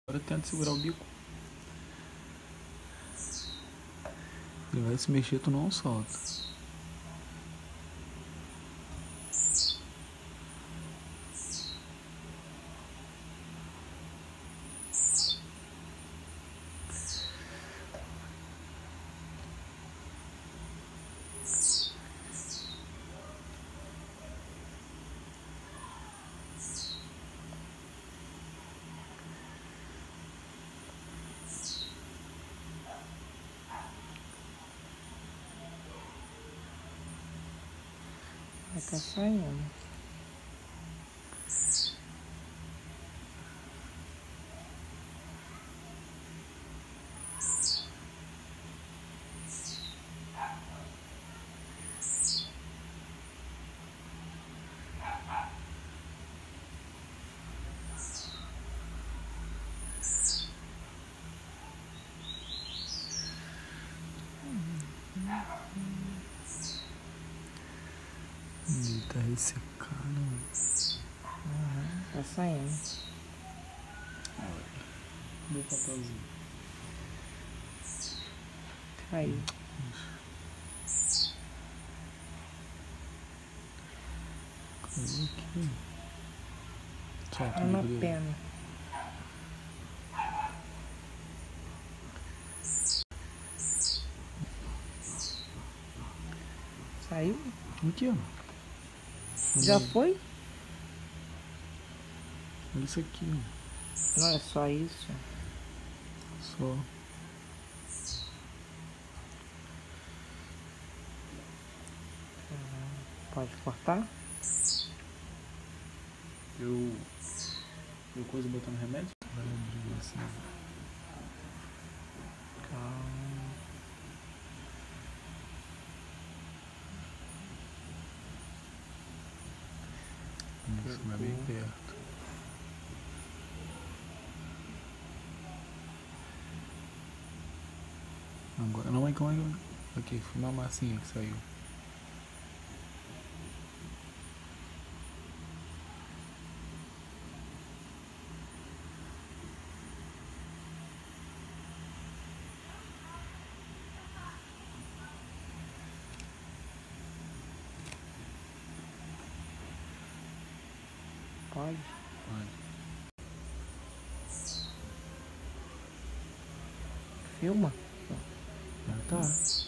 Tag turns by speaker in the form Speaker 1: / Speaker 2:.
Speaker 1: Agora tenta segurar o bico. Ele vai se mexer, tu não solta.
Speaker 2: Vai tá saindo.
Speaker 1: Ele tá ressecando.
Speaker 2: Tá saindo.
Speaker 1: Cadê o papelzinho?
Speaker 2: Caiu.
Speaker 1: Caiu aqui. Solta
Speaker 2: Tá
Speaker 1: o
Speaker 2: na
Speaker 1: bico dele.
Speaker 2: pena. Saiu?
Speaker 1: Aqui, ó.
Speaker 2: Já foi?
Speaker 1: Olha isso aqui, ó.
Speaker 2: Não é só isso.
Speaker 1: Só.
Speaker 2: Pode cortar?
Speaker 1: Eu coisa botando remédio? Vai abrir assim.
Speaker 2: Calma.
Speaker 1: Isso, vai bem perto. Agora, não, calma aí. Aqui, foi uma massinha que saiu.
Speaker 2: Pode?
Speaker 1: Pode.
Speaker 2: Filma?
Speaker 1: Já tá.